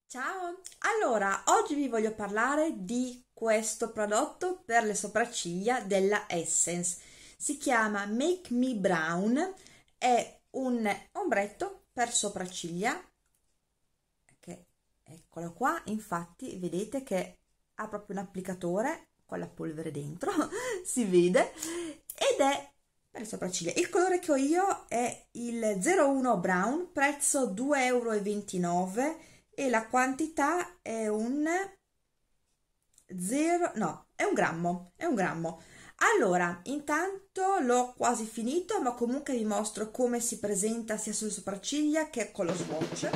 Ciao! Allora, oggi vi voglio parlare di questo prodotto per le sopracciglia della Essence. Si chiama Make Me Brown, è un ombretto per sopracciglia, che eccolo qua, infatti vedete che ha proprio un applicatore con la polvere dentro, si vede, ed è per le sopracciglia. Il colore che ho io è il 01 Brown, prezzo 2,29 € e la quantità è un 0, no, è un grammo. Allora, intanto l'ho quasi finito, ma comunque vi mostro come si presenta sia sulle sopracciglia che con lo swatch.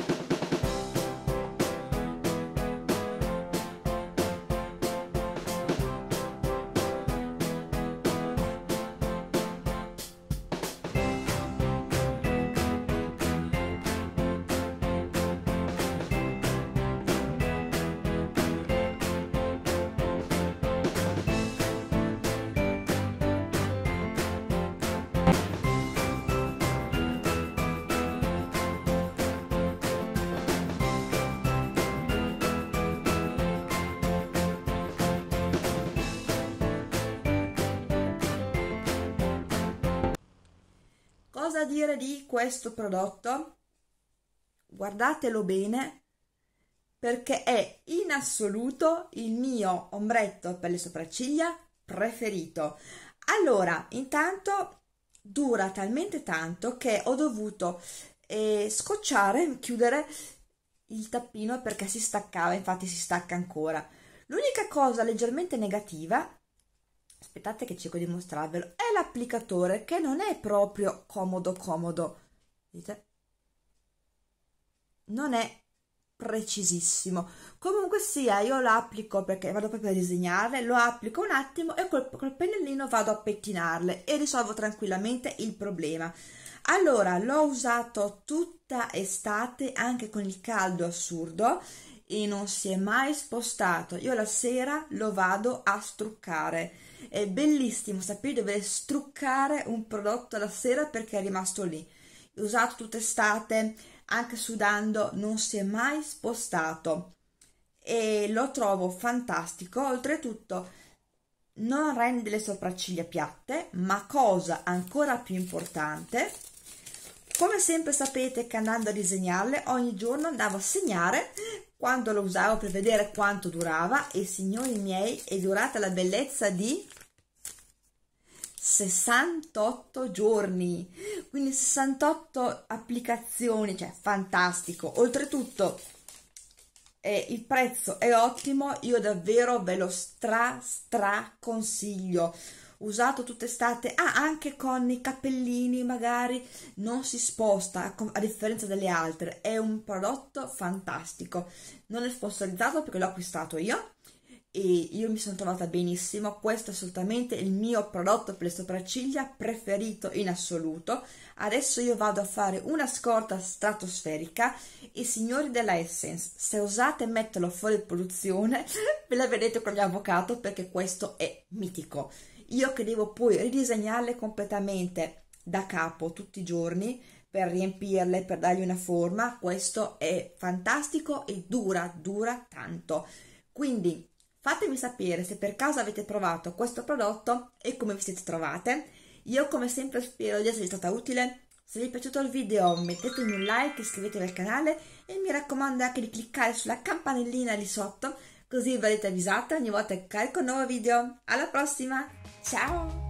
Cosa dire di questo prodotto? Guardatelo bene perché è in assoluto il mio ombretto per le sopracciglia preferito. Allora, intanto dura talmente tanto che ho dovuto scocciare, chiudere il tappino perché si staccava, infatti si stacca ancora. L'unica cosa leggermente negativa, aspettate che cerco di mostrarvelo, è l'applicatore che non è proprio comodo, vedete? Non è precisissimo. Comunque sia, io lo applico perché vado proprio a disegnarle, lo applico un attimo e col pennellino vado a pettinarle e risolvo tranquillamente il problema. Allora, l'ho usato tutta estate anche con il caldo assurdo e non si è mai spostato. Io la sera lo vado a struccare. È bellissimo sapere di dover struccare un prodotto la sera perché è rimasto lì. L'ho usato tutta estate, anche sudando, non si è mai spostato e lo trovo fantastico. Oltretutto non rende le sopracciglia piatte, ma cosa ancora più importante, come sempre sapete che andando a disegnarle ogni giorno andavo a segnare quando lo usavo per vedere quanto durava e signori miei è durata la bellezza di 68 giorni, quindi 68 applicazioni, cioè fantastico. Oltretutto il prezzo è ottimo, io davvero ve lo stra consiglio. Usato tutta estate, anche con i cappellini magari non si sposta a differenza delle altre, è un prodotto fantastico. Non è sponsorizzato perché l'ho acquistato io e io mi sono trovata benissimo. Questo è assolutamente il mio prodotto per le sopracciglia preferito in assoluto. Adesso io vado a fare una scorta stratosferica e signori della Essence, se osate metterlo fuori produzione ve la vedete con il mio avvocato perché questo è mitico. Io che devo poi ridisegnarle completamente da capo tutti i giorni per riempirle, per dargli una forma, questo è fantastico e dura tanto. Quindi fatemi sapere se per caso avete provato questo prodotto e come vi siete trovate. Io come sempre spero di esservi stata utile. Se vi è piaciuto il video mettetemi un like, iscrivetevi al canale e mi raccomando anche di cliccare sulla campanellina lì sotto così verrete avvisate ogni volta che carico un nuovo video. Alla prossima, ciao!